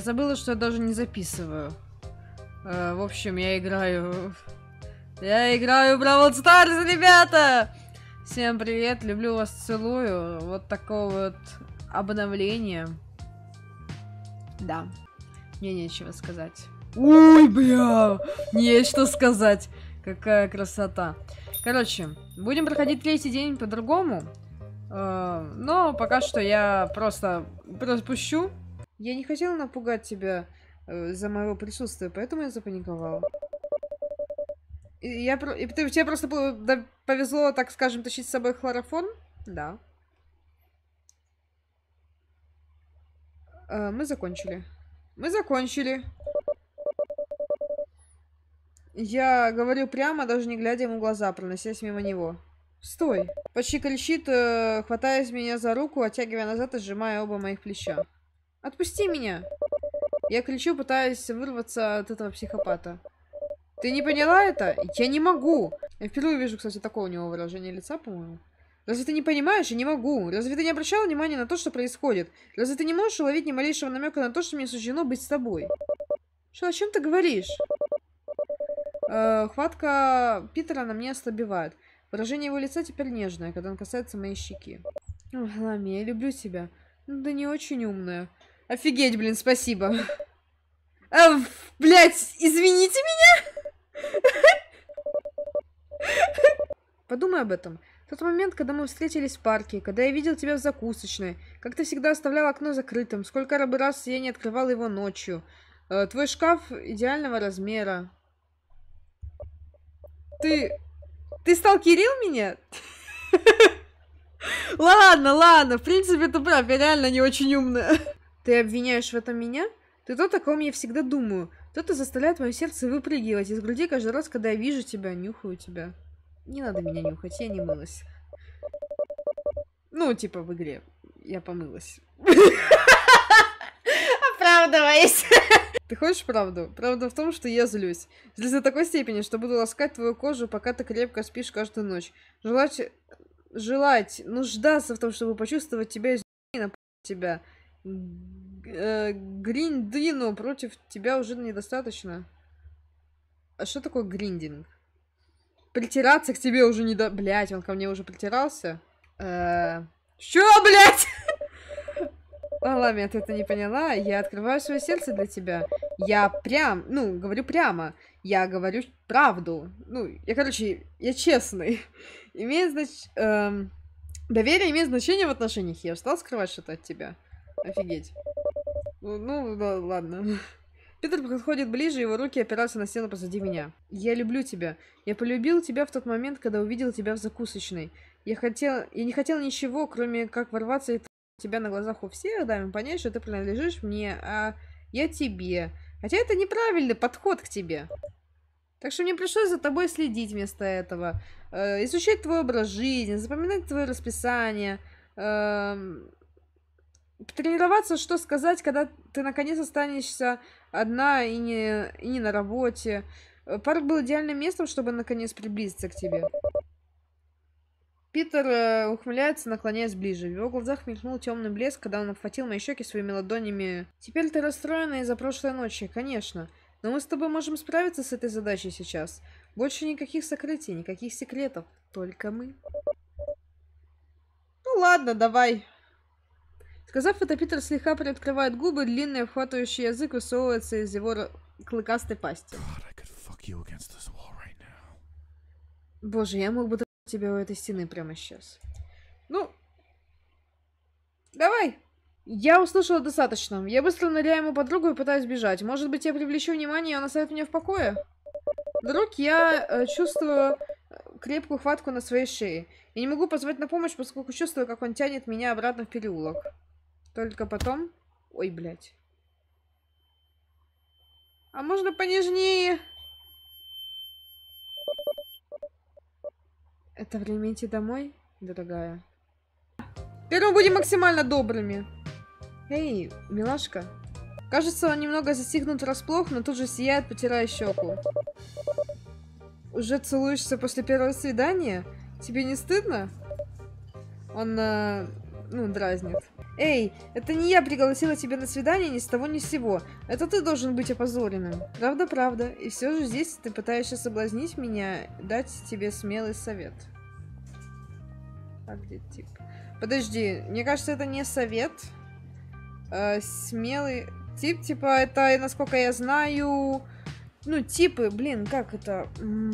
забыла, что я даже не записываю. В общем, я играю... Я играю в Brawl Stars, ребята! Всем привет, люблю вас, целую. Вот такое вот обновление. Да, мне нечего сказать. Ой, бля! Есть что сказать. Какая красота. Короче, будем проходить третий день по-другому. Но пока что я просто пропущу. Я не хотела напугать тебя за моего присутствия, поэтому я запаниковала. Тебе просто повезло, так скажем, тащить с собой хлороформ? Да. Мы закончили. Мы закончили. Я говорю прямо, даже не глядя ему в глаза, проносясь мимо него. Стой! Почти кричит, хватаясь меня за руку, оттягивая назад и сжимая оба моих плеча. Отпусти меня! Я кричу, пытаясь вырваться от этого психопата. Ты не поняла это? Я не могу! Я впервые вижу, кстати, такого у него выражения лица, по-моему. Разве ты не понимаешь? Я не могу. Разве ты не обращала внимания на то, что происходит? Разве ты не можешь уловить ни малейшего намека на то, что мне суждено быть с тобой? Что, о чем ты говоришь? Хватка Питера на мне ослабевает. Выражение его лица теперь нежное, когда он касается моей щеки. Ох, Лами, я люблю тебя. Да не очень умная. Офигеть, блин, спасибо. Блять, извините меня? Подумай об этом. Тот момент, когда мы встретились в парке, когда я видел тебя в закусочной, как ты всегда оставлял окно закрытым, сколько раз я не открывал его ночью. Твой шкаф идеального размера. Ты сталкерил меня? Ладно, в принципе, ты прав, я реально не очень умная. Ты обвиняешь в этом меня? Ты тот, о ком я всегда думаю. Кто-то заставляет мое сердце выпрыгивать из груди каждый раз, когда я вижу тебя, нюхаю тебя. Не надо меня нюхать, я не мылась. Ну, типа в игре. Я помылась. Оправдывайся. Ты хочешь правду? Правда в том, что я злюсь. Злюсь до такой степени, что буду ласкать твою кожу, пока ты крепко спишь каждую ночь. Нуждаться в том, чтобы почувствовать тебя и тебя. Гриндину против тебя уже недостаточно. А что такое гриндинг? Притираться к тебе уже не до... Блять, он ко мне уже притирался? Чё, блять? Ламия, ты это не поняла? Я открываю свое сердце для тебя. Говорю прямо. Я говорю правду. Я честный. Доверие имеет значение в отношениях. Я стал скрывать что-то от тебя. Офигеть. Да, ладно. Питер подходит ближе, его руки опираются на стену позади меня. Я люблю тебя. Я полюбил тебя в тот момент, когда увидел тебя в закусочной. Я не хотел ничего, кроме как ворваться и тебя на глазах у всех, дам им понять, что ты принадлежишь мне, а я тебе. Хотя это неправильный подход к тебе. Так что мне пришлось за тобой следить вместо этого. Изучать твой образ жизни, запоминать твое расписание. Тренироваться, что сказать, когда ты наконец останешься одна и не на работе. Парк был идеальным местом, чтобы наконец приблизиться к тебе. Питер ухмыляется, наклоняясь ближе. В его глазах мелькнул темный блеск, когда он обхватил мои щеки своими ладонями. Теперь ты расстроена из-за прошлой ночи, конечно. Но мы с тобой можем справиться с этой задачей сейчас. Больше никаких сокрытий, никаких секретов. Только мы. Ну ладно, давай. Сказав это, Питер слегка приоткрывает губы, длинный обхватывающий язык высовывается из его клыкастой пасти. Боже, я мог бы трогать тебя у этой стены прямо сейчас. Ну, давай. Я услышала достаточно. Я быстро ныряю ему под руку и пытаюсь бежать. Может быть, я привлечу внимание, и он оставит меня в покое? Вдруг я чувствую крепкую хватку на своей шее. Я не могу позвать на помощь, поскольку чувствую, как он тянет меня обратно в переулок. Только потом... Ой, блядь. А можно понежнее? Это время идти домой, дорогая? Первым будем максимально добрыми. Эй, милашка. Кажется, он немного застигнут врасплох, но тут же сияет, потирая щеку. Уже целуешься после первого свидания? Тебе не стыдно? Он, дразнит. Эй, это не я пригласила тебя на свидание ни с того ни с сего. Это ты должен быть опозоренным. Правда, правда. И все же здесь ты пытаешься соблазнить меня, дать тебе смелый совет. А где тип? Подожди, мне кажется, это не совет. Смелый тип, типа, это, насколько я знаю... Ну, типы, блин, как это?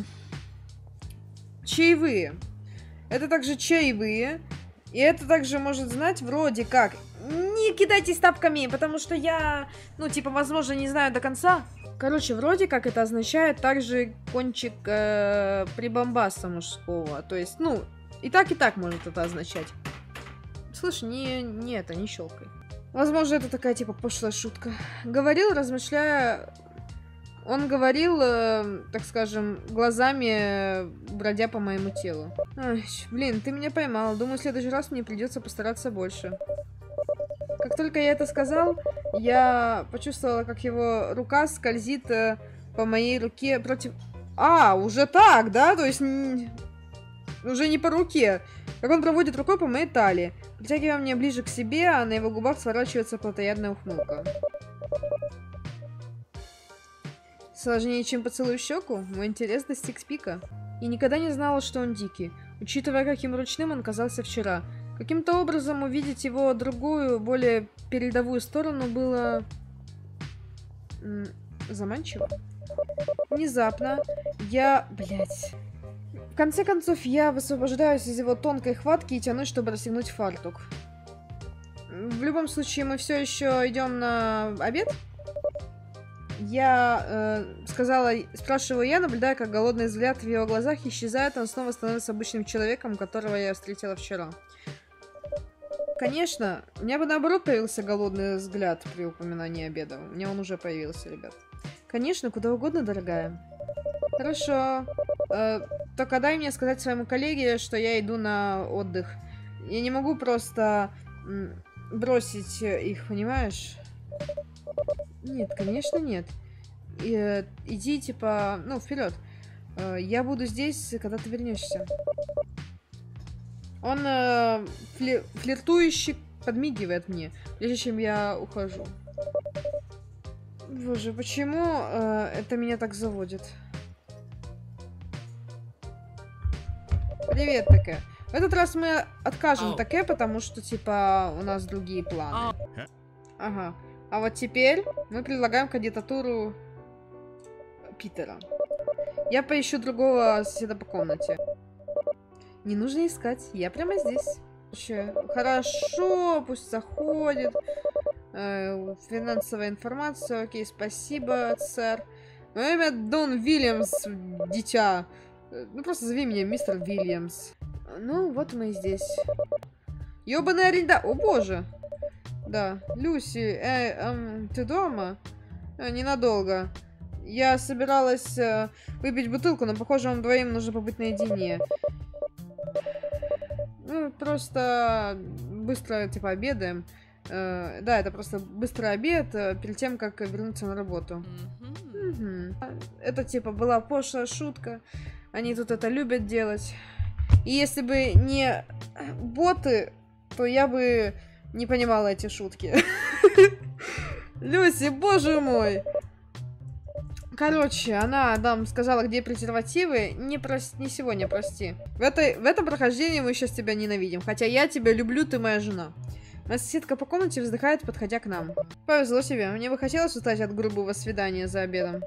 Чаевые. Это также чаевые. И это также может знать вроде как. Не кидайтесь тапками, потому что я, ну, типа, возможно, не знаю до конца. Короче, вроде как это означает также кончик прибамбаса мужского. То есть, ну, и так может это означать. Слышь, не это, не щелкай. Возможно, это такая, типа, пошлая шутка. Говорил, размышляя... Он говорил, так скажем, глазами бродя по моему телу. Ай, блин, ты меня поймал. Думаю, в следующий раз мне придется постараться больше. Как только я это сказал, я почувствовала, как его рука скользит по моей руке против... А, уже так, да? То есть уже не по руке. Как он проводит рукой по моей талии, притягивая меня ближе к себе, а на его губах сворачивается плотоядная ухмылка. Сложнее, чем поцелуй в щеку, мой интерес достиг пика. И никогда не знала, что он дикий, учитывая, каким ручным он казался вчера. Каким-то образом увидеть его другую, более передовую сторону было... заманчиво. Внезапно я... Блять. В конце концов, я высвобождаюсь из его тонкой хватки и тянусь, чтобы расстегнуть фартук. В любом случае, мы все еще идем на обед? Я спрашиваю я, наблюдая, как голодный взгляд в его глазах исчезает, он снова становится обычным человеком, которого я встретила вчера. Конечно, у меня бы наоборот появился голодный взгляд при упоминании обеда. У меня он уже появился, ребят. Конечно, куда угодно, дорогая. Хорошо. Только дай мне сказать своему коллеге, что я иду на отдых. Я не могу просто бросить их, понимаешь? Нет, конечно, нет. Иди, типа, ну, вперед. Я буду здесь, когда ты вернешься. Он флиртующе подмигивает мне, прежде чем я ухожу. Боже, почему это меня так заводит? Привет, Таке. В этот раз мы откажем Таке, потому что, типа, у нас другие планы. Ага. А вот теперь мы предлагаем кандидатуру Питера. Я поищу другого соседа по комнате. Не нужно искать, я прямо здесь. Хорошо, пусть заходит. Финансовая информация, окей, спасибо, сэр. Мое имя Дон Вильямс, дитя. Ну, просто зови меня мистер Вильямс. Ну, вот мы и здесь. Ёбаный аренда... О, боже. Да, Люси, ты дома? Ненадолго. Я собиралась выпить бутылку, но, похоже, вам двоим нужно побыть наедине. Ну, просто быстро, типа, обедаем. Да, это просто быстрый обед перед тем, как вернуться на работу. Это, типа, была пошлая шутка. Они тут это любят делать. И если бы не боты, то я бы не понимала эти шутки. Люси, боже мой! Короче, она нам сказала, где презервативы. Не сегодня, прости. В этом прохождении мы сейчас тебя ненавидим. Хотя я тебя люблю, ты моя жена. Моя соседка по комнате вздыхает, подходя к нам. Повезло тебе. Мне бы хотелось устать от грубого свидания за обедом.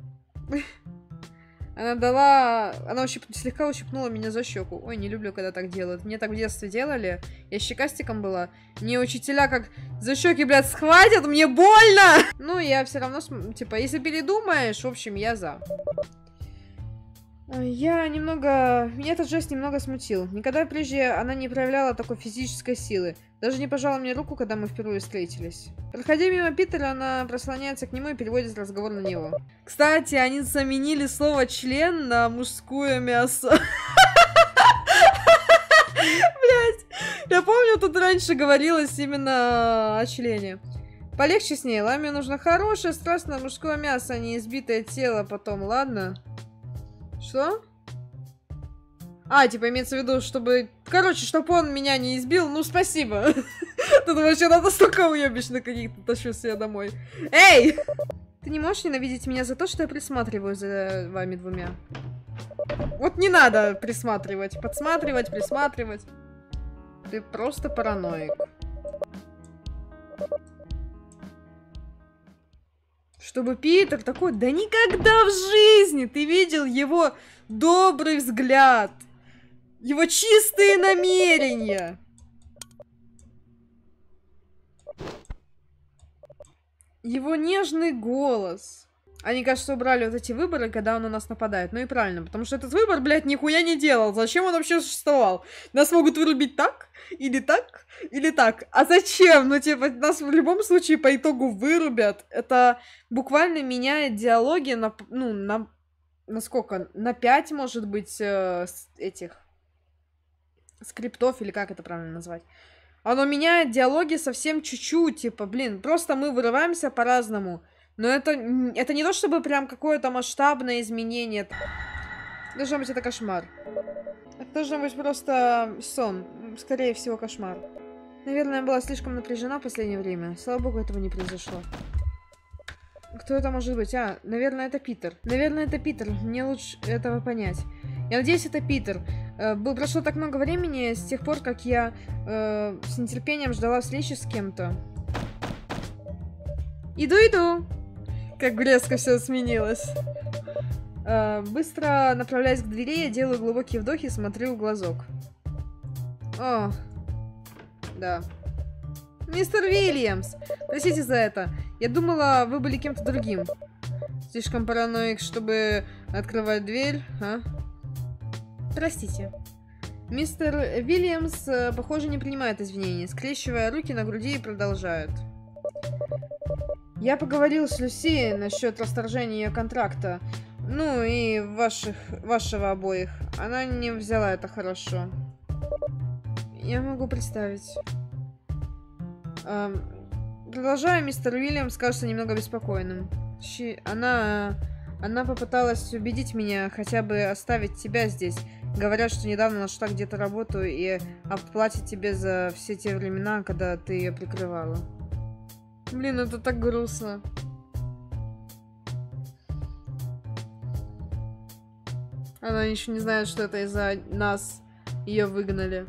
Она слегка ущипнула меня за щеку. Ой, не люблю, когда так делают. Мне так в детстве делали. Я щекастиком была. Мне учителя как за щеки, блядь, схватят, мне больно! Ну, я все равно, типа, если передумаешь, в общем, я за. Меня этот жест немного смутил. Никогда прежде она не проявляла такой физической силы. Даже не пожала мне руку, когда мы впервые встретились. Проходя мимо Питера, она прислоняется к нему и переводит разговор на него. Кстати, они заменили слово «член» на мужское мясо. Блять, я помню, тут раньше говорилось именно о члене. Полегче с ней. Ламе нужно хорошее, страстное мужское мясо, а не избитое тело потом, ладно? Что? А, типа, имеется в виду, чтобы... Короче, чтобы он меня не избил. Ну, спасибо. Тут вообще надо столько уебищных каких-то тащу себе домой. Эй! Ты не можешь ненавидеть меня за то, что я присматриваю за вами двумя? Вот не надо присматривать. Подсматривать, присматривать. Ты просто параноик. Чтобы Питер такой... Да никогда в жизни ты видел его добрый взгляд. Его чистые намерения. Его нежный голос. Они, кажется, убрали вот эти выборы, когда он на нас нападает. Ну и правильно, потому что этот выбор, блядь, нихуя не делал. Зачем он вообще существовал? Нас могут вырубить так, или так, или так. А зачем? Ну, типа, нас в любом случае по итогу вырубят. Это буквально меняет диалоги на, ну, на сколько? На 5, может быть, этих скриптов, или как это правильно назвать. Оно меняет диалоги совсем чуть-чуть, типа, блин, просто мы вырываемся по-разному. Но это не то, чтобы прям какое-то масштабное изменение. Должно быть, это кошмар. Это должно быть просто сон. Скорее всего, кошмар. Наверное, я была слишком напряжена в последнее время. Слава богу, этого не произошло. Кто это может быть? А, наверное, это Питер. Наверное, это Питер. Мне лучше этого понять. Я надеюсь, это Питер. Прошло так много времени с тех пор, как я с нетерпением ждала встречи с кем-то. Иду. Как резко все сменилось. Быстро направляясь к двери, я делаю глубокие вдохи и смотрю в глазок. О, да. Мистер Уильямс, простите за это. Я думала, вы были кем-то другим. Слишком параноик, чтобы открывать дверь, а? Простите. Мистер Уильямс, похоже, не принимает извинений, скрещивая руки на груди и продолжает. Я поговорил с Люси насчет расторжения ее контракта. Ну и вашего обоих. Она не взяла это хорошо. Я могу представить. Продолжая, мистер Уильямс кажется немного беспокойным. Она попыталась убедить меня хотя бы оставить тебя здесь. Говорят, что недавно нашла где-то работу и оплатит тебе за все те времена, когда ты ее прикрывала. Блин, это так грустно. Она еще не знает, что это из-за нас ее выгнали.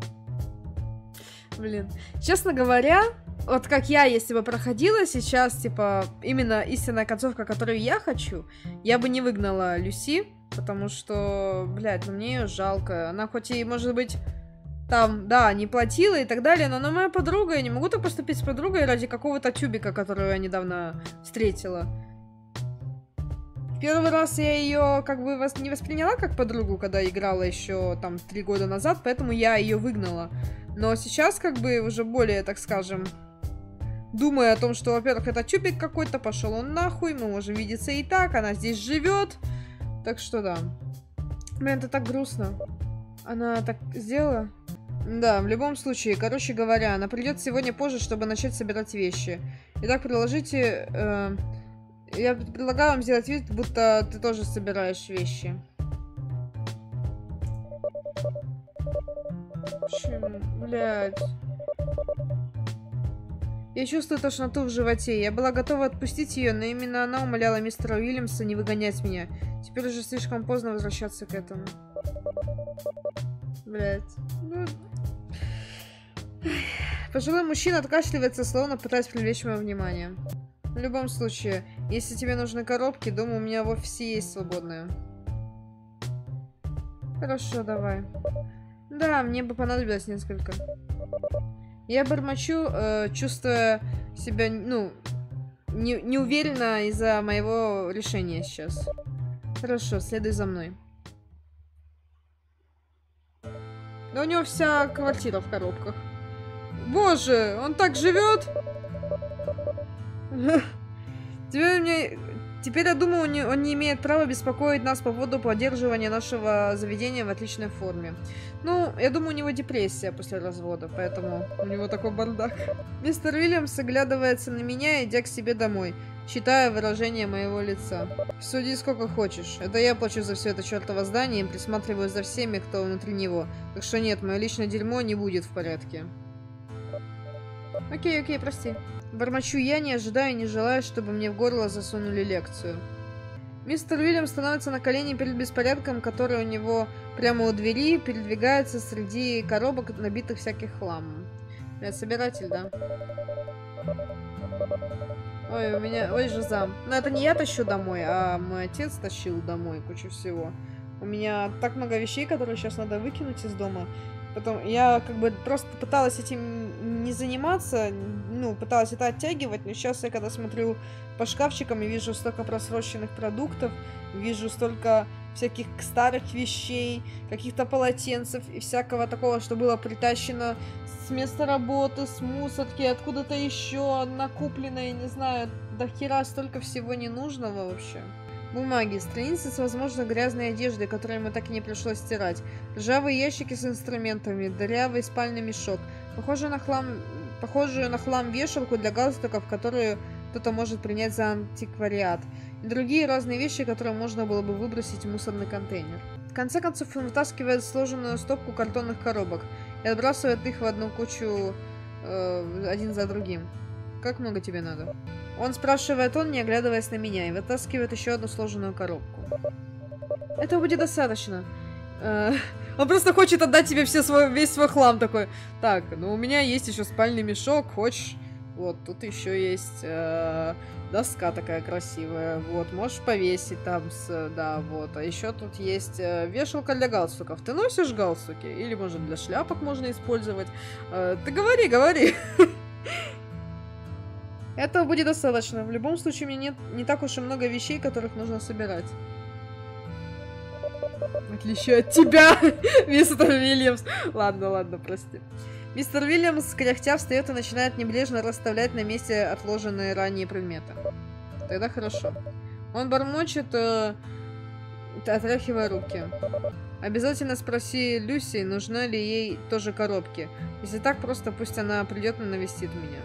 Блин. Честно говоря, вот как я, если бы проходила сейчас, типа, именно истинная концовка, которую я хочу, я бы не выгнала Люси, потому что, блядь, ну мне ее жалко. Она хоть и, может быть, там, да, не платила и так далее, но она моя подруга, я не могу так поступить с подругой ради какого-то тюбика, которую я недавно встретила. Первый раз я ее как бы не восприняла как подругу, когда играла еще там 3 года назад, поэтому я ее выгнала. Но сейчас как бы уже более, так скажем, думая о том, что, во-первых, это тюбик какой-то, пошел он нахуй, мы можем видеться и так, она здесь живет. Так что да. Блин, это так грустно. Она так сделала? Да, в любом случае, короче говоря, она придет сегодня позже, чтобы начать собирать вещи. Итак, продолжите. Я предлагаю вам сделать вид, будто ты тоже собираешь вещи. Почему? Блядь. Я чувствую тошноту в животе. Я была готова отпустить ее, но именно она умоляла мистера Уильямса не выгонять меня. Теперь уже слишком поздно возвращаться к этому. Блядь. Ну... Пожилой мужчина откашливается, словно пытаясь привлечь мое внимание. В любом случае, если тебе нужны коробки, думаю, у меня в офисе есть свободные. Хорошо, давай. Да, мне бы понадобилось несколько. Я бормочу, чувствуя себя, ну, неуверенно из-за моего решения сейчас. Хорошо, следуй за мной. Да у него вся квартира в коробках. Боже, он так живет? Теперь я думаю, он не имеет права беспокоить нас по поводу поддерживания нашего заведения в отличной форме. Ну, я думаю, у него депрессия после развода, поэтому у него такой бардак. Мистер Уильямс оглядывается на меня, идя к себе домой, читая выражение моего лица. Суди сколько хочешь. Это я плачу за все это чертово здание и присматриваю за всеми, кто внутри него. Так что нет, мое личное дерьмо не будет в порядке. Окей, прости. Бормочу я, не ожидая и не желая, чтобы мне в горло засунули лекцию. Мистер Уильям становится на колени перед беспорядком, который у него прямо у двери, передвигается среди коробок, набитых всяких хламом. Я собиратель, да? Ой, у меня... Ой, Жизам. Но это не я тащу домой, а мой отец тащил домой кучу всего. У меня так много вещей, которые сейчас надо выкинуть из дома. Потом я как бы просто пыталась этим не заниматься, ну, пыталась это оттягивать, но сейчас я когда смотрю по шкафчикам и вижу столько просроченных продуктов, вижу столько всяких старых вещей, каких-то полотенцев и всякого такого, что было притащено с места работы, с мусорки, откуда-то еще накуплено, я не знаю, до хера столько всего ненужного вообще. Бумаги, страницы с, возможно, грязной одеждой, которую ему так и не пришлось стирать, ржавые ящики с инструментами, дырявый спальный мешок, похожую на хлам вешалку для галстуков, которую кто-то может принять за антиквариат, и другие разные вещи, которые можно было бы выбросить в мусорный контейнер. В конце концов, он вытаскивает сложенную стопку картонных коробок и отбрасывает их в одну кучу один за другим. Как много тебе надо? Он спрашивает он, не оглядываясь на меня, и вытаскивает еще одну сложенную коробку. Этого будет достаточно. Он просто хочет отдать тебе весь свой хлам такой. Так, ну у меня есть еще спальный мешок, хочешь? Вот, тут еще есть доска такая красивая. Вот, можешь повесить там, да, вот. А еще тут есть вешалка для галстуков. Ты носишь галстуки? Или, может, для шляпок можно использовать? Ты говори. Этого будет достаточно. В любом случае, у меня нет не так уж и много вещей, которых нужно собирать. В отличие от тебя, мистер Уильямс. Ладно, прости. Мистер Уильямс, кряхтя, встает и начинает небрежно расставлять на месте отложенные ранее предметы. Тогда хорошо. Он бормочет, отряхивая руки. Обязательно спроси Люси, нужны ли ей тоже коробки. Если так, просто пусть она придет и навестит меня.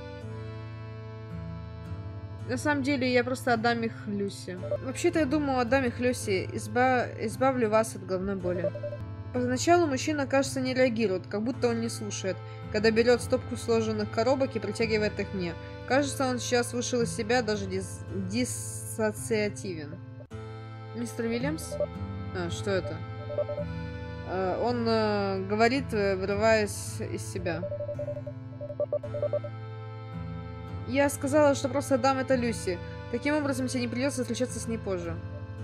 На самом деле, я просто отдам их Люси. Вообще-то, я думаю, отдам их Люси. Избавлю вас от головной боли. Поначалу мужчина, кажется, не реагирует, как будто он не слушает, когда берет стопку сложенных коробок и притягивает их мне. Кажется, он сейчас вышел из себя, даже диссоциативен. Мистер Уильямс? Что это? Он говорит, вырываясь из себя. Я сказала, что просто отдам это Люси. Таким образом, тебе не придется встречаться с ней позже.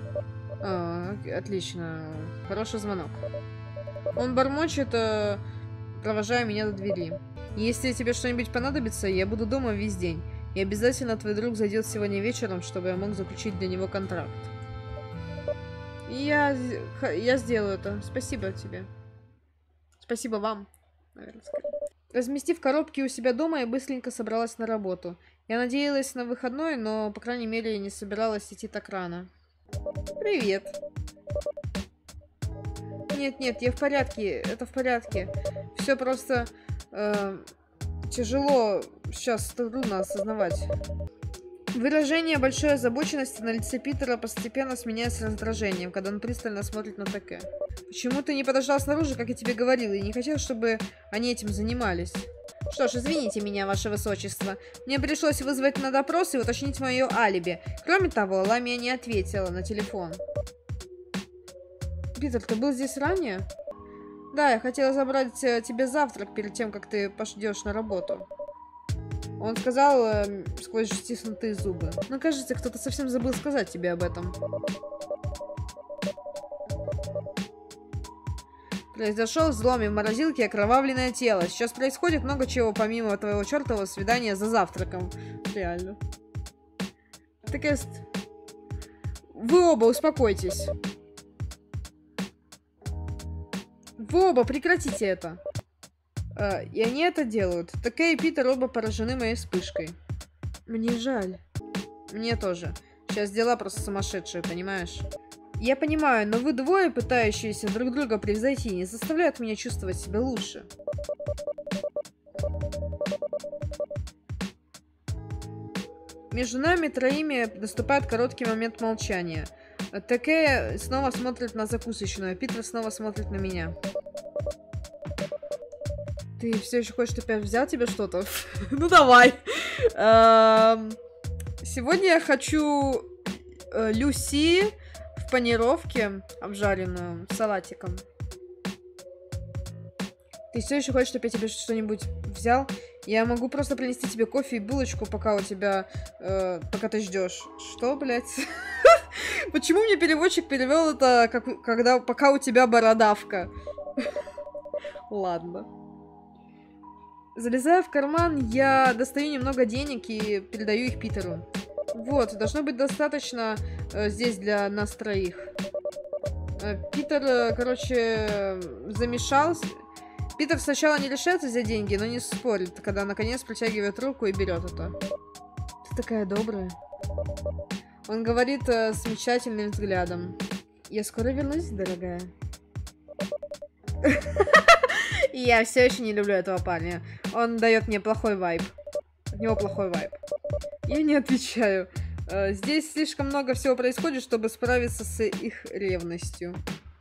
Отлично. Хороший звонок. Он бормочет, провожая меня до двери. Если тебе что-нибудь понадобится, я буду дома весь день. И обязательно твой друг зайдет сегодня вечером, чтобы я мог заключить для него контракт. Я сделаю это. Спасибо тебе. Спасибо вам, наверное, скорее. Разместив коробки у себя дома, я быстренько собралась на работу. Я надеялась на выходной, но, по крайней мере, не собиралась идти так рано. Привет. Нет, я в порядке. Это в порядке. Все просто тяжело. Сейчас трудно осознавать. Выражение большой озабоченности на лице Питера постепенно сменяется раздражением, когда он пристально смотрит на ТК. Почему ты не подождал снаружи, как я тебе говорила, и не хотел, чтобы они этим занимались? Что ж, извините меня, ваше высочество. Мне пришлось вызвать на допрос и уточнить мое алиби. Кроме того, Ламия не ответила на телефон. Питер, ты был здесь ранее? Да, я хотела забрать тебе завтрак перед тем, как ты пойдешь на работу. Он сказал сквозь стиснутые зубы. Но кажется, кто-то совсем забыл сказать тебе об этом. Произошел взлом в морозилке окровавленное тело. Сейчас происходит много чего, помимо твоего чертового свидания за завтраком. Реально. Так есть... Вы оба успокойтесь. Вы оба прекратите это. И они это делают. Такая и Питер оба поражены моей вспышкой. Мне жаль. Мне тоже. Сейчас дела просто сумасшедшие, понимаешь? Я понимаю, но вы двое, пытающиеся друг друга превзойти, не заставляют меня чувствовать себя лучше. Между нами троими наступает короткий момент молчания. Такая снова смотрит на закусочную, а Питер снова смотрит на меня. Ты все еще хочешь, чтобы я взял тебе что-то? Ну давай. Сегодня я хочу Люси в панировке, обжаренную, с салатиком. Ты все еще хочешь, чтобы я тебе что-нибудь взял? Я могу просто принести тебе кофе и булочку, пока у тебя... пока ты ждешь. Что, блядь? Почему мне переводчик перевел это, когда пока у тебя бородавка? Ладно. Залезая в карман, я достаю немного денег и передаю их Питеру. Вот, должно быть достаточно здесь для нас троих. Питер, короче, замешался. Питер сначала не решается взять деньги, но не спорит, когда наконец протягивает руку и берет это. Ты такая добрая. Он говорит с мечтательным взглядом. Я скоро вернусь, дорогая. И я все еще не люблю этого парня. Он дает мне плохой вайб. От него плохой вайб. Я не отвечаю. Здесь слишком много всего происходит, чтобы справиться с их ревностью.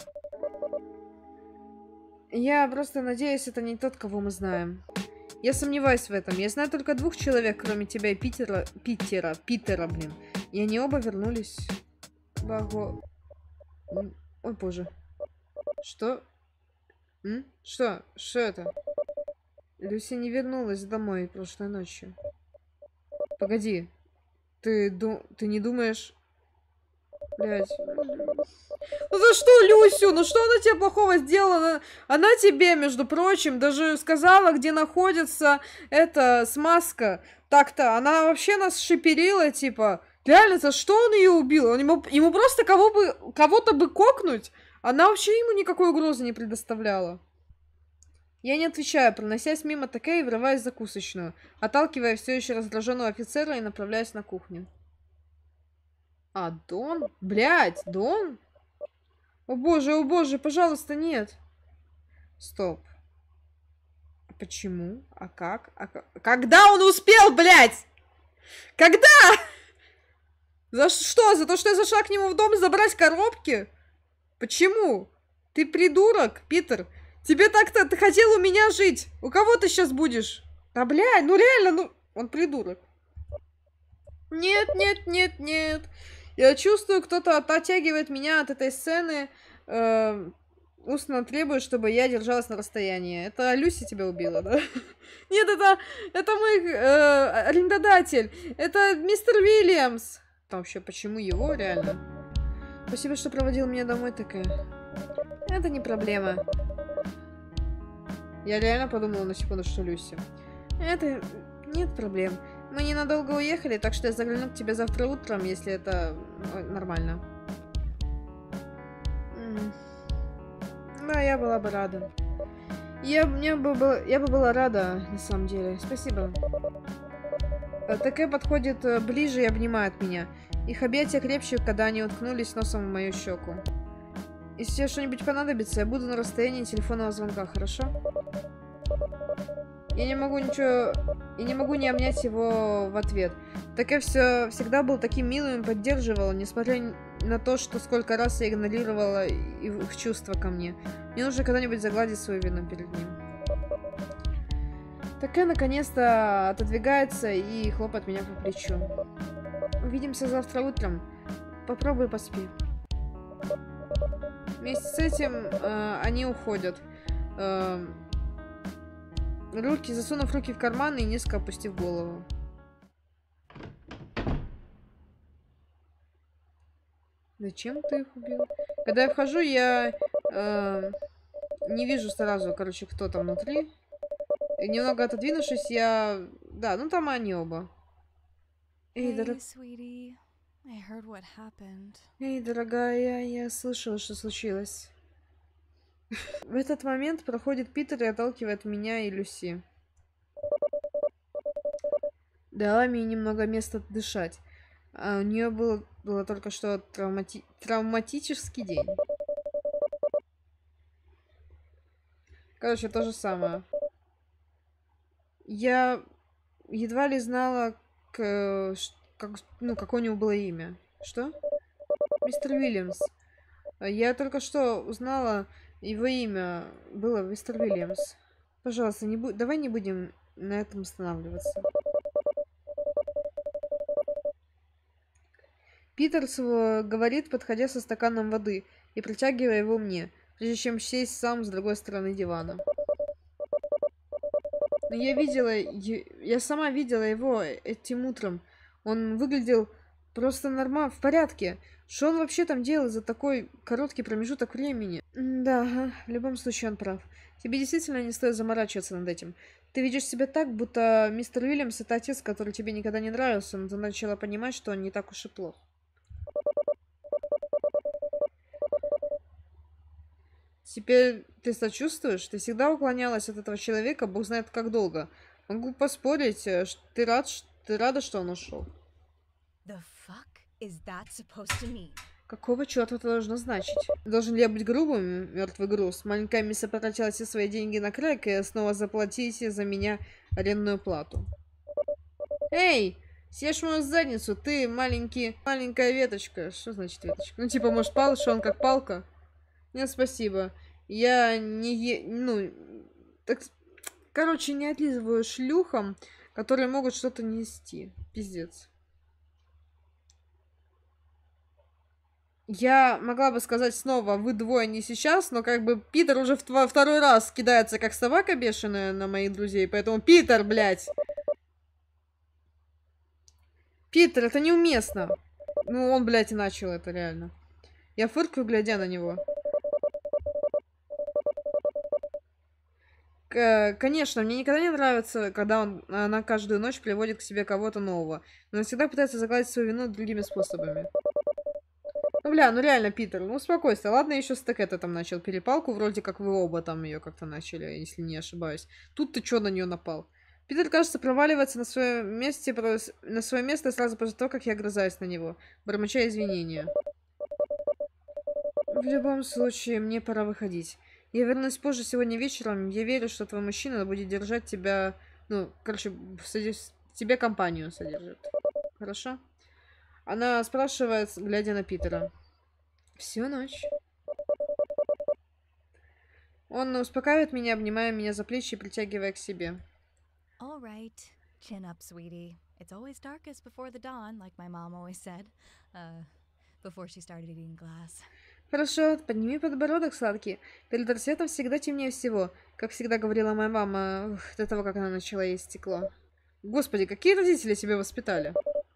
Я просто надеюсь, это не тот, кого мы знаем. Я сомневаюсь в этом. Я знаю только 2 человек, кроме тебя и Питера, блин. И они оба вернулись. Ой, боже. Что? Что? Что это? Люси не вернулась домой прошлой ночью. Погоди. Ты не думаешь... Блядь. Ну за что Люсю? Ну что она тебе плохого сделала? Она тебе, между прочим, даже сказала, где находится эта смазка. Так-то, она вообще нас шиперила, типа... Реально, за что он ее убил? Ему просто кого-то бы кокнуть? Она вообще ему никакой угрозы не предоставляла. Я не отвечаю, проносясь мимо Такеи, врываясь в закусочную, отталкивая все еще раздраженного офицера и направляясь на кухню. А, Дон? Блядь, Дон? О боже, пожалуйста, нет. Стоп. А почему? А как? Когда он успел, блядь? Когда? За что? За то, что я зашла к нему в дом забрать коробки? Почему? Ты придурок, Питер. Тебе так-то... Ты хотел у меня жить. У кого ты сейчас будешь? Да, блядь, ну реально, ну... Он придурок. Нет. Я чувствую, кто-то оттягивает меня от этой сцены. Устно требует, чтобы я держалась на расстоянии. Это Люси тебя убила, да? Нет, это мой арендодатель. Это мистер Уильямс. Вообще, почему его, реально? Спасибо, что проводил меня домой, такая. Это не проблема. Я реально подумала на секунду, что Люси. Это... Нет проблем. Мы ненадолго уехали, так что я загляну к тебе завтра утром, если это нормально. Да, я была бы рада. Я бы была рада, на самом деле. Спасибо. Такая подходит ближе и обнимает меня. Их объятия крепче, когда они уткнулись носом в мою щеку. Если тебе что-нибудь понадобится, я буду на расстоянии телефонного звонка, хорошо? Я не могу не обнять его в ответ. Такая всегда был таким милым и поддерживал, несмотря на то, что сколько раз я игнорировала их чувства ко мне. Мне нужно когда-нибудь загладить свою вину перед ним. Такая наконец-то отодвигается и хлопает меня по плечу. Увидимся завтра утром. Попробуй поспи. Вместе с этим они уходят. Засунув руки в карманы и низко опустив голову. Зачем ты их убил? Когда я вхожу, я не вижу сразу, короче, кто там внутри. И немного отодвинувшись, я... Да, ну там они оба. Эй, дорогая, я слышала, что случилось. В этот момент проходит Питер и отталкивает меня и Люси. Дала мне немного места дышать. А у нее было только что травматический день. Короче, то же самое. Я едва ли знала, какое у него было имя. Что? Мистер Уильямс. Я только что узнала... Его имя было мистер Уильямс. Пожалуйста, давай не будем на этом останавливаться. Питер говорит, подходя со стаканом воды и протягивая его мне, прежде чем сесть сам с другой стороны дивана. Но я сама видела его этим утром. Он выглядел просто нормально, в порядке. Что он вообще там делал за такой короткий промежуток времени? Да, ага, в любом случае он прав. Тебе действительно не стоит заморачиваться над этим. Ты ведешь себя так, будто мистер Уильямс — это отец, который тебе никогда не нравился, но ты начала понимать, что он не так уж и плох. Теперь ты сочувствуешь? Ты всегда уклонялась от этого человека, бог знает как долго. Могу поспорить, ты рада, что он ушел. Какого черта это должно значить? Должен ли я быть грубым, мертвый груз? Маленькая мисс потратила все свои деньги на крэк и снова заплатить за меня арендную плату. Эй! Съешь мою задницу, ты маленькая веточка. Что значит веточка? Ну, типа, может, что он как палка? Нет, спасибо. Я не так, короче, не отлизываю шлюхам, которые могут что-то нести. Пиздец. Я могла бы сказать снова, вы двое не сейчас, но как бы Питер уже второй раз кидается как собака бешеная на моих друзей, поэтому Питер, блядь. Питер, это неуместно. Ну, он, блядь, и начал это, реально. Я фыркаю, глядя на него. Конечно, мне никогда не нравится, когда она каждую ночь приводит к себе кого-то нового. Но он всегда пытается загладить свою вину другими способами. Ну, бля, ну реально, Питер, ну успокойся. Ладно, еще Стэкэта там начал перепалку, вроде как вы оба там ее как-то начали, если не ошибаюсь. Тут ты чё на нее напал? Питер, кажется, проваливается на свое место сразу после того, как я огрызаюсь на него, бормоча извинения. В любом случае, мне пора выходить. Я вернусь позже сегодня вечером. Я верю, что твой мужчина будет держать тебя... Ну, короче, тебе компанию содержит. Хорошо? Она спрашивает, глядя на Питера. Всю ночь. Он успокаивает меня, обнимая меня за плечи и притягивая к себе. All right. Chin up, sweetie. It's always darkest before the dawn, like my mom always said. Before she started eating glass. Хорошо, подними подбородок, сладкий. Перед рассветом всегда темнее всего. Как всегда говорила моя мама, до того, как она начала есть стекло. Господи, какие родители тебя воспитали?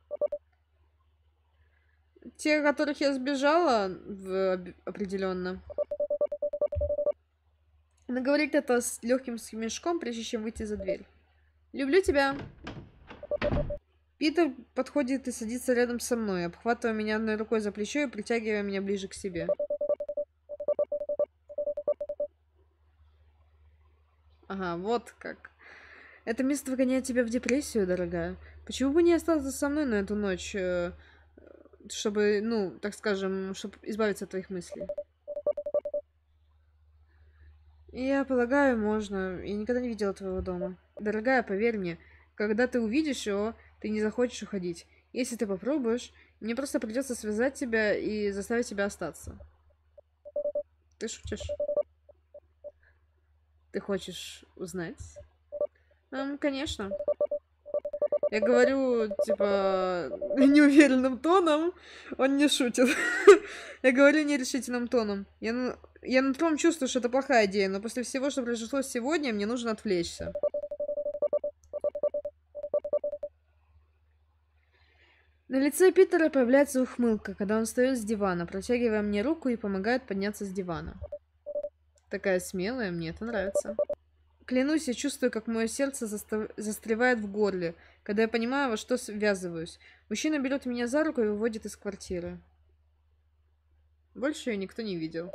Те, которых я сбежала, определенно. Она говорит это с легким смешком, прежде чем выйти за дверь. Люблю тебя. Питер подходит и садится рядом со мной, обхватывая меня одной рукой за плечо и притягивая меня ближе к себе. Ага, вот как. Это место выгоняет тебя в депрессию, дорогая. Почему бы не остаться со мной на эту ночь, чтобы, ну, так скажем, чтобы избавиться от твоих мыслей? Я полагаю, можно. Я никогда не видела твоего дома. Дорогая, поверь мне, когда ты увидишь его, ты не захочешь уходить. Если ты попробуешь, мне просто придется связать тебя и заставить тебя остаться. Ты шутишь? Ты хочешь узнать? Конечно. Я говорю, типа, неуверенным тоном. Он не шутит. Я говорю нерешительным тоном. Я нутром чувствую, что это плохая идея, но после всего, что произошло сегодня, мне нужно отвлечься. На лице Питера появляется ухмылка, когда он встает с дивана, протягивая мне руку и помогает подняться с дивана. Такая смелая, мне это нравится. Клянусь, я чувствую, как мое сердце застревает в горле, когда я понимаю, во что связываюсь. Мужчина берет меня за руку и выводит из квартиры. Больше ее никто не видел.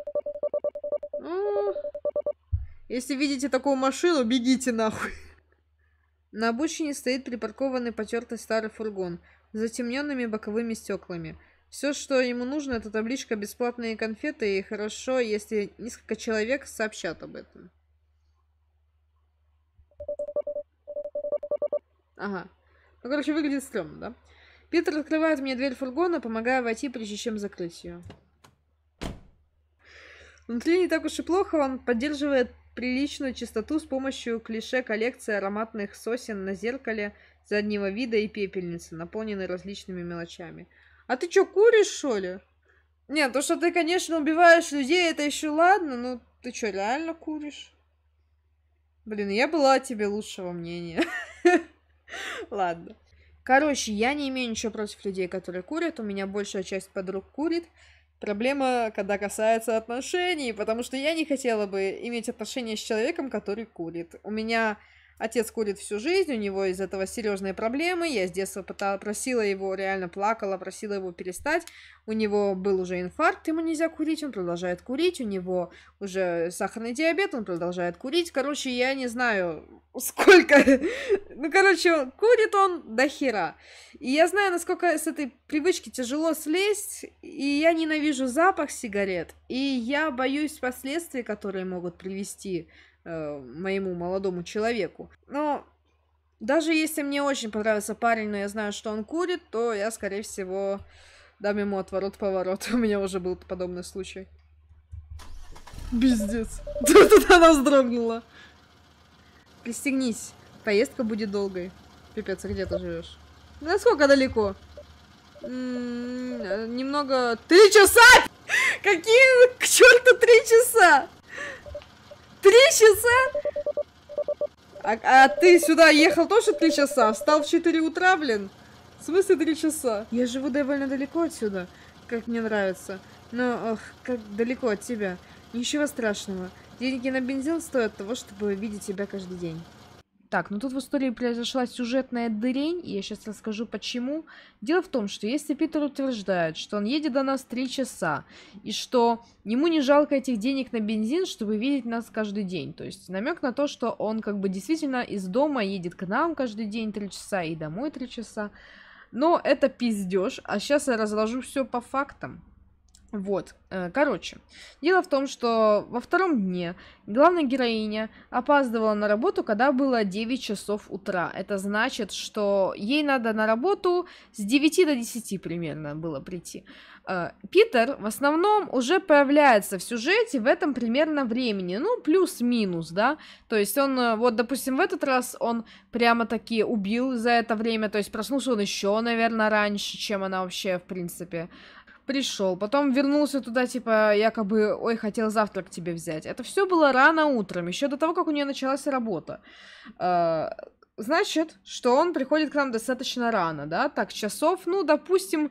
Если видите такую машину, бегите нахуй. На обочине стоит припаркованный потертый старый фургон с затемненными боковыми стеклами. Все, что ему нужно, это табличка «Бесплатные конфеты», и хорошо, если несколько человек сообщат об этом. Ага. Ну, короче, выглядит стрёмно, да? Питер открывает мне дверь фургона, помогая войти, прежде чем закрыть ее. Внутри не так уж и плохо, он поддерживает приличную чистоту с помощью клише коллекции ароматных сосен на зеркале заднего вида и пепельницы, наполненной различными мелочами. А ты чё, куришь, что ли? Нет, то, что ты, конечно, убиваешь людей, это еще ладно, но ты чё, реально куришь? Блин, я была о тебе лучшего мнения. Ладно. Короче, я не имею ничего против людей, которые курят. У меня большая часть подруг курит. Проблема, когда касается отношений, потому что я не хотела бы иметь отношения с человеком, который курит. У меня отец курит всю жизнь, у него из этого серьезные проблемы. Я с детства просила его, реально плакала, просила его перестать. У него был уже инфаркт, ему нельзя курить, он продолжает курить. У него уже сахарный диабет, он продолжает курить. Короче, я не знаю, сколько... Ну, короче, курит он до хера. И я знаю, насколько с этой привычки тяжело слезть, и я ненавижу запах сигарет. И я боюсь последствий, которые могут привести моему молодому человеку. Но даже если мне очень понравился парень, но я знаю, что он курит, то я, скорее всего, дам ему отворот-поворот. У меня уже был подобный случай. Пиздец. Тут она вздрогнула. Пристегнись. Поездка будет долгой. Пипец, а где ты живешь? Насколько далеко? Немного... 3 часа! Какие к черту 3 часа? 3 часа? А ты сюда ехал тоже 3 часа? Встал в 4 утра, блин? В смысле 3 часа? Я живу довольно далеко отсюда, как мне нравится. Но, ох, как далеко от тебя. Ничего страшного. Деньги на бензин стоят того, чтобы видеть тебя каждый день. Так, ну тут в истории произошла сюжетная дырень, и я сейчас расскажу почему. Дело в том, что если Питер утверждает, что он едет до нас 3 часа, и что ему не жалко этих денег на бензин, чтобы видеть нас каждый день, то есть намек на то, что он как бы действительно из дома едет к нам каждый день 3 часа и домой 3 часа, но это пиздеж, а сейчас я разложу все по фактам. Вот, короче, дело в том, что во втором дне главная героиня опаздывала на работу, когда было 9 часов утра. Это значит, что ей надо на работу с 9 до 10 примерно было прийти. Питер в основном уже появляется в сюжете в этом примерно времени, ну, плюс-минус, да, то есть он, вот, допустим, в этот раз он прямо-таки убил за это время, то есть проснулся он еще, наверное, раньше, чем она вообще, в принципе, пришел, потом вернулся туда, типа, якобы, ой, хотел завтрак тебе взять. Это все было рано утром, еще до того, как у нее началась работа. Значит, что он приходит к нам достаточно рано, да, так, часов, ну, допустим,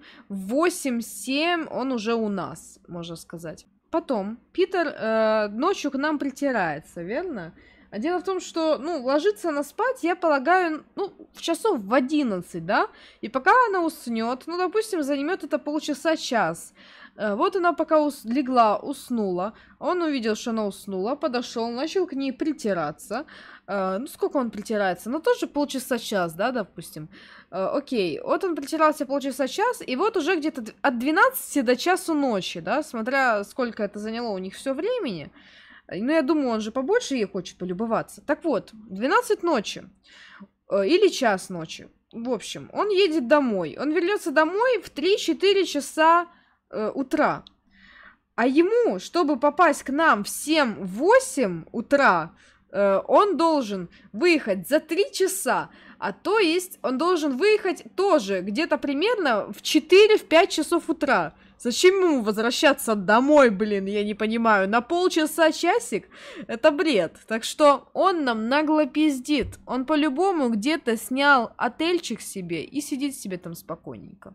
8-7 он уже у нас, можно сказать. Потом Питер ночью к нам притирается, верно? А дело в том, что, ну, ложится она спать, я полагаю, ну, в часов в 11, да? И пока она уснет, ну, допустим, займет это полчаса-час. Вот она пока легла, уснула. Он увидел, что она уснула, подошел, начал к ней притираться. Ну, сколько он притирается? Ну, тоже полчаса-час, да, допустим. Окей, вот он притирался полчаса-час, и вот уже где-то от 12 до часу ночи, да, смотря сколько это заняло у них все времени. Ну, я думаю, он же побольше ей хочет полюбоваться. Так вот, 12 ночи. Или час ночи. В общем, он едет домой. Он вернется домой в 3-4 часа утра. А ему, чтобы попасть к нам в 7-8 утра, он должен выехать за 3 часа. А то есть, он должен выехать тоже где-то примерно в 4-5 часов утра. Зачем ему возвращаться домой, блин, я не понимаю. На полчаса-часик? Это бред. Так что он нам нагло пиздит. Он по-любому где-то снял отельчик себе и сидит себе там спокойненько.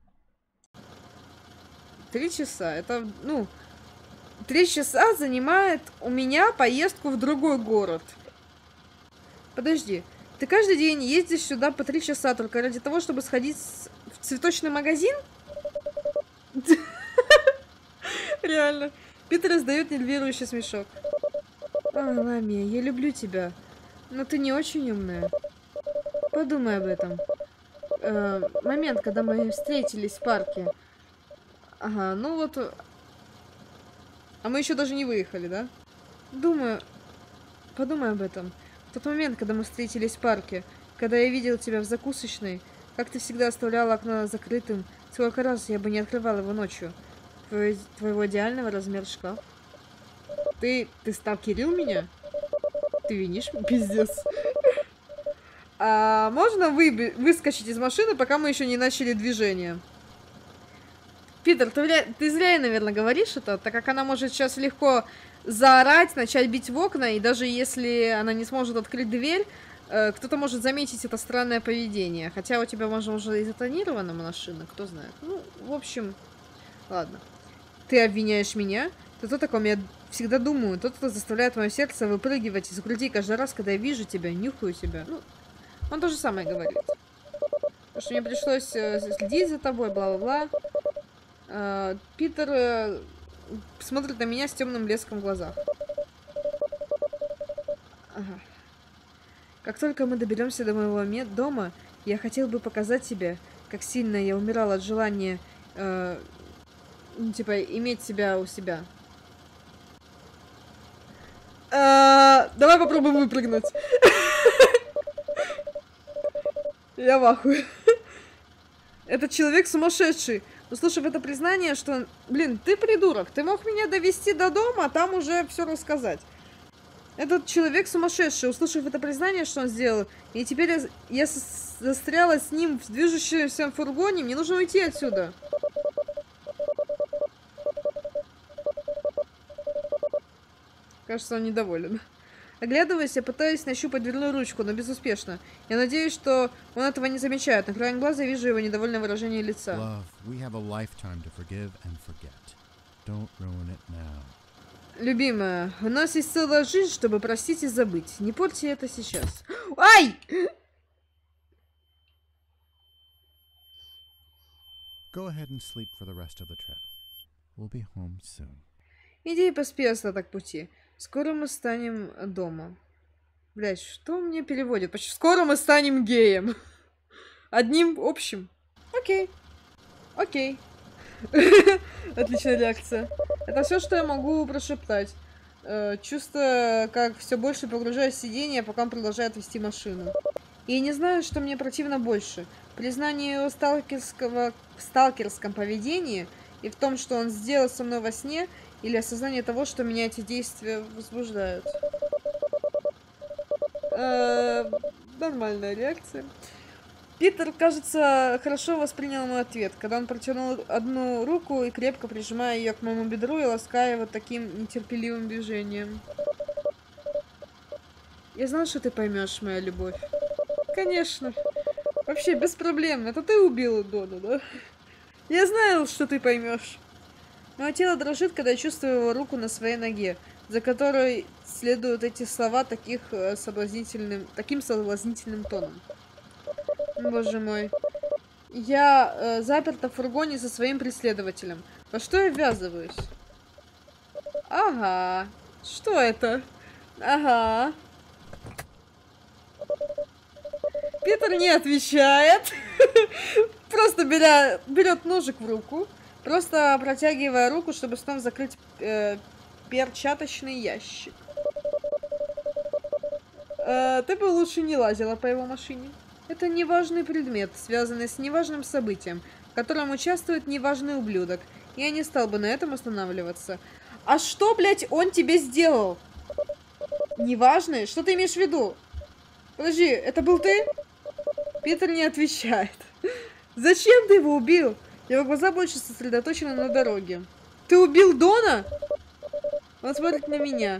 3 часа. Это, ну... 3 часа занимает у меня поездку в другой город. Подожди. Ты каждый день ездишь сюда по 3 часа только ради того, чтобы сходить в цветочный магазин? Реально. Питер издает нервирующий смешок. Ламия, я люблю тебя. Но ты не очень умная. Подумай об этом. Момент, когда мы встретились в парке. Ага, ну вот... А мы еще даже не выехали, да? Думаю... Подумай об этом. В тот момент, когда мы встретились в парке, когда я видел тебя в закусочной, как ты всегда оставляла окно закрытым, сколько раз я бы не открывал его ночью. Твоего идеального размера шкаф. Ты сталкерил меня? Ты винишь? Пиздец. А можно выскочить из машины, пока мы еще не начали движение? Питер, ты зря, наверное, говоришь это, так как она может сейчас легко заорать, начать бить в окна, и даже если она не сможет открыть дверь, кто-то может заметить это странное поведение. Хотя у тебя, может, уже и затонирована машина, кто знает. Ну, в общем, ладно. Ты обвиняешь меня? Ты кто такой? Я всегда думаю, тот, кто заставляет мое сердце выпрыгивать из груди каждый раз, когда я вижу тебя, нюхаю тебя. Ну, он то же самое говорит. Потому что мне пришлось следить за тобой, бла-бла-бла. Питер смотрит на меня с темным блеском в глазах. Ага. Как только мы доберемся до моего дома, я хотел бы показать тебе, как сильно я умирал от желания, типа, иметь себя у себя. Давай попробуем выпрыгнуть. Я в ахуе. Этот человек сумасшедший. Услышав это признание, что он... Блин, ты придурок. Ты мог меня довести до дома, а там уже все рассказать. Этот человек сумасшедший. Услышав это признание, что он сделал, и теперь я застряла с ним в движущемся фургоне, мне нужно уйти отсюда. Кажется, он недоволен. Оглядываясь, я пытаюсь нащупать дверную ручку, но безуспешно. Я надеюсь, что он этого не замечает. На краем глаза вижу его недовольное выражение лица. Любимая, у нас есть целая жизнь, чтобы простить и забыть. Не порти это сейчас. Ай! Иди и поспи остаток пути. Скоро мы станем дома. Блять, что мне переводит? Почти скоро мы станем геем. Одним общим. Окей. Окей. Отличная реакция. Это все, что я могу прошептать. Чувство, как все больше погружаюсь в сиденье, пока он продолжает вести машину. И не знаю, что мне противно больше. Признание его сталкерском поведении и в том, что он сделал со мной во сне, или осознание того, что меня эти действия возбуждают. Нормальная реакция. Питер, кажется, хорошо воспринял мой ответ, когда он протянул одну руку и крепко прижимая ее к моему бедру и лаская его таким нетерпеливым движением. Я знал, что ты поймешь, моя любовь. Конечно. Вообще, без проблем. Это ты убила Дона, да? Я знал, что ты поймешь. Мое тело дрожит, когда я чувствую его руку на своей ноге, за которой следуют эти слова таким соблазнительным тоном. Боже мой. Я заперта в фургоне со своим преследователем. Во что я ввязываюсь? Ага. Что это? Ага. Питер не отвечает. Просто берет ножик в руку. Просто протягивая руку, чтобы снова закрыть перчаточный ящик. Ты бы лучше не лазила по его машине. Это неважный предмет, связанный с неважным событием, в котором участвует неважный ублюдок. Я не стал бы на этом останавливаться. А что, блядь, он тебе сделал? Неважный? Что ты имеешь в виду? Подожди, это был ты? Питер не отвечает. Зачем ты его убил? Его глаза больше сосредоточены на дороге. Ты убил Дона? Он смотрит на меня.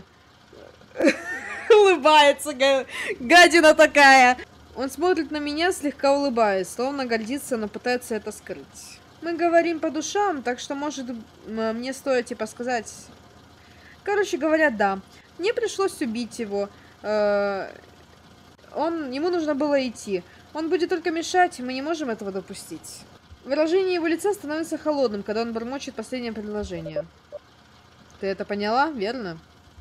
Улыбается, гадина такая. Он смотрит на меня, слегка улыбаясь, словно гордится, но пытается это скрыть. Мы говорим по душам, так что, может, мне стоит, типа, сказать... Короче говоря, да. Мне пришлось убить его. Ему нужно было идти. Он будет только мешать, мы не можем этого допустить. Выражение его лица становится холодным, когда он бормочет последнее предложение. Ты это поняла, верно?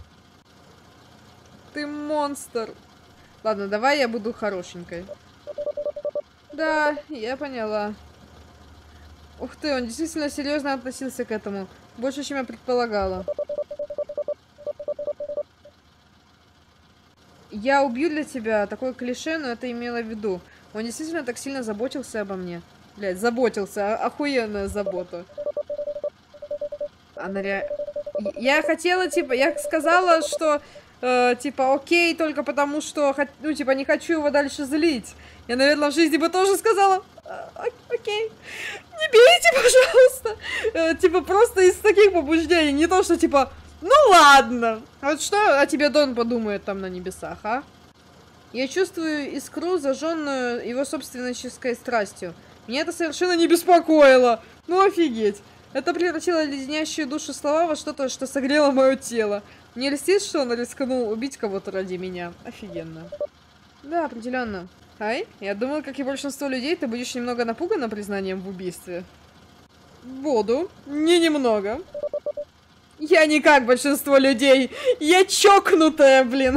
Ты монстр. Ладно, давай я буду хорошенькой. Да, я поняла. Ух ты, он действительно серьезно относился к этому. Больше, чем я предполагала. Я убью для тебя. Такое клише, но это имела в виду. Он действительно так сильно заботился обо мне. Блядь, заботился. Охуенная забота. Она Я хотела, типа, я сказала, что типа, окей, только потому что, ну, типа, не хочу его дальше злить. Я, наверное, в жизни бы тоже сказала, окей, не бейте, пожалуйста. Типа, просто из таких побуждений, не то, что, типа, ну ладно. Вот что о тебе Дон подумает там на небесах, а? Я чувствую искру, зажженную его собственной страстью. Меня это совершенно не беспокоило. Ну офигеть. Это превратило леденящую душу слова во что-то, что согрело мое тело. Мне льстит, что он рискнул убить кого-то ради меня. Офигенно. Да, определенно. Ай, я думала, как и большинство людей, ты будешь немного напугана признанием в убийстве. Буду. Не немного. Я не как большинство людей. Я чокнутая, блин.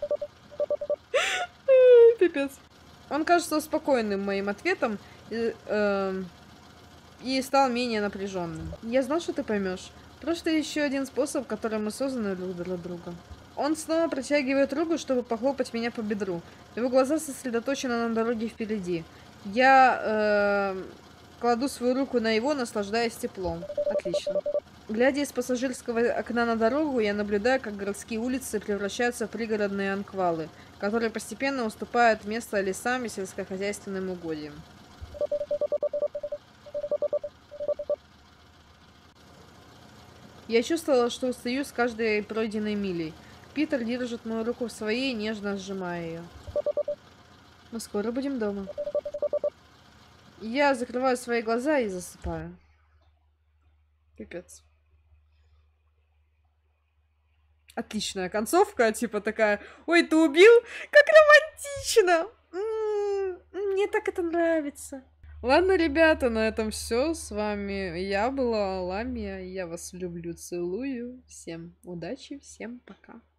Пипец. Он кажется успокоенным моим ответом и стал менее напряженным. Я знал, что ты поймешь. Просто еще один способ, которым мы созданы друг для друга. Он снова протягивает руку, чтобы похлопать меня по бедру. Его глаза сосредоточены на дороге впереди. Я кладу свою руку на его, наслаждаясь теплом. Отлично. Глядя из пассажирского окна на дорогу, я наблюдаю, как городские улицы превращаются в пригородные анквалы, которые постепенно уступают место лесам и сельскохозяйственным угодьям. Я чувствовала, что устаю с каждой пройденной милей. Питер держит мою руку в своей, нежно сжимая ее. Мы скоро будем дома. Я закрываю свои глаза и засыпаю. Пипец. Отличная концовка, типа такая, ой, ты убил? Как романтично! Мне так это нравится. Ладно, ребята, на этом все. С вами я была, Ламия. Я вас люблю, целую. Всем удачи, всем пока.